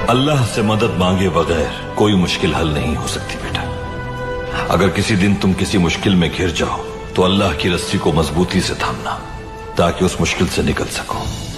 अल्लाह से मदद मांगे बगैर कोई मुश्किल हल नहीं हो सकती बेटा। अगर किसी दिन तुम किसी मुश्किल में घिर जाओ तो अल्लाह की रस्सी को मजबूती से थामना ताकि उस मुश्किल से निकल सको।